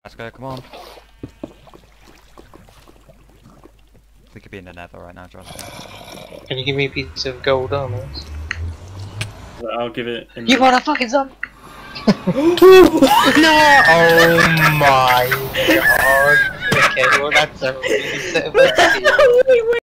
Let's go, come on. We could be in the nether right now, trust me. Can you give me a piece of gold armor? Well, I'll give it. You motherfucking son! No! Oh my god! Okay, well that's a really set of